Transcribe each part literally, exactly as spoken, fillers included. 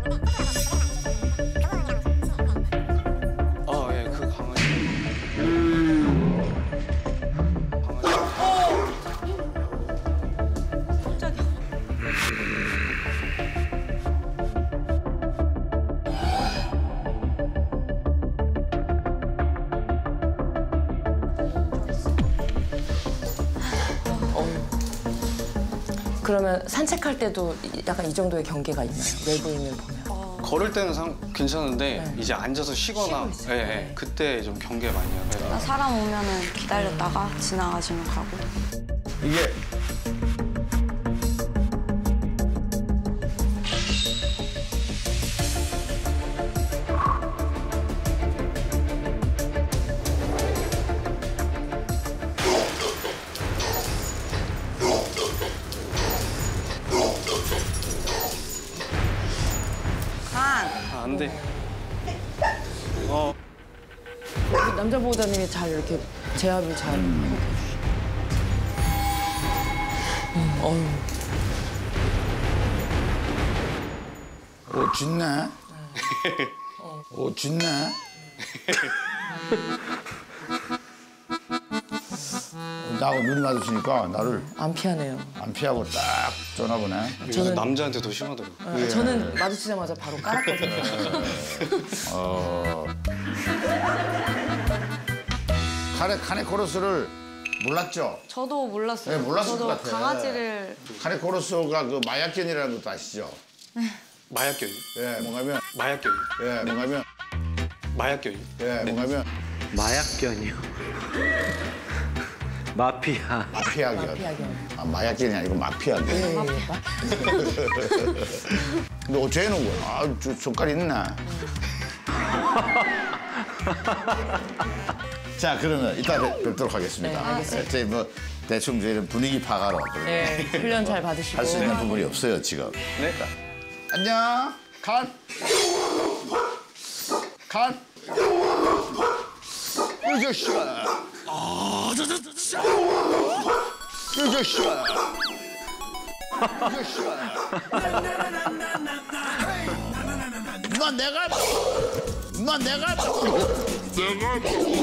아, 예, 그 강아지. 강아지. 깜짝이야. 그러면 산책할 때도 약간 이 정도의 경계가 있나요? 외부인을 보면. 어. 걸을 때는 상, 괜찮은데 네. 이제 앉아서 쉬거나 예, 예, 그때 좀 경계 많이 하고. 나 사람 오면은 기다렸다가 지나가시면 가고. 이게 간! 아, 안 돼. 어. 남자 보호자님이 잘 이렇게 제압을 잘 하고 계시죠. 음, 어휴. 옷 짖네. 옷 짖네. 나하고 눈이 마주치니까 나를 안 피하네요. 안 피하고 딱 쏘나 보네. 요새 남자한테 더 심하더라고요. 네, 저는 마주치자마자 바로 깔았거든요. 어... 카네, 카네코러스를 몰랐죠? 저도 몰랐어요. 네, 몰랐을 저도 것 같아. 강아지를. 카네코러스가 그 마약견이라는 것도 아시죠? 마약견이? 예, 뭔가면 마약견이? 예, 뭔가면 마약견이? 예, 뭔가면 마약견이요. 마피아. 마피아견. 마피아견. 아, 마약견이 아니고 마피아견. 예, 예, 마- 근데 어째는 거야? 아, 저 손깔 있나? 자, 그러면 이따 뵙- 뵙도록 하겠습니다. 네, 알겠습니다. 저희 뭐 대충 저희는 분위기 파가로 네, 훈련 잘 받으시고. 할 수 있는 부분이 없어요, 지금. 네. 안녕. 간. 간. 이 자식아. 아, 저, 저, 저, 저. 이 자식아. 이 자식아. 너 내가 너 내가 내가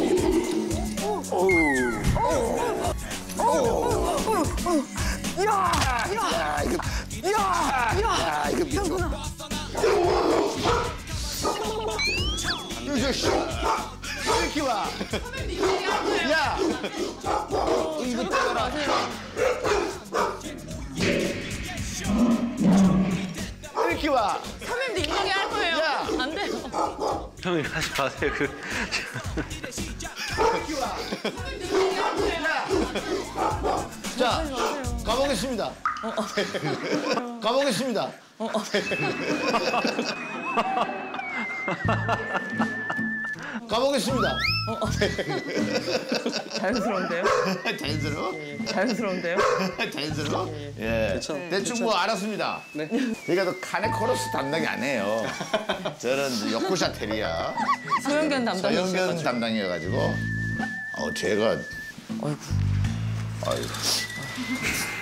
야! 야! 이거 야! 야! 이거 미쳐. 이 자식. 이렇게 와. 야! 이거 떼어라. 이렇게 와. 선배님도 인정이 할 거예요. 야! 안 돼요. 형님 하지 마세요. 그. 이렇게 와. 자, 가보겠습니다. 가보겠습니다. 가보겠습니다. 자연스러운데요? 자연스러워? 자연스러운데요? 자연스러워? 예. 대충 뭐 알았습니다. 네. 저희가 또 카네코러스 담당이 아니에요. 저는 이제 요쿠샤 테리아. 소형견 담당이셔가지고. 소형견 담당이어가지고. 어, 제가. 어이구. 아이고.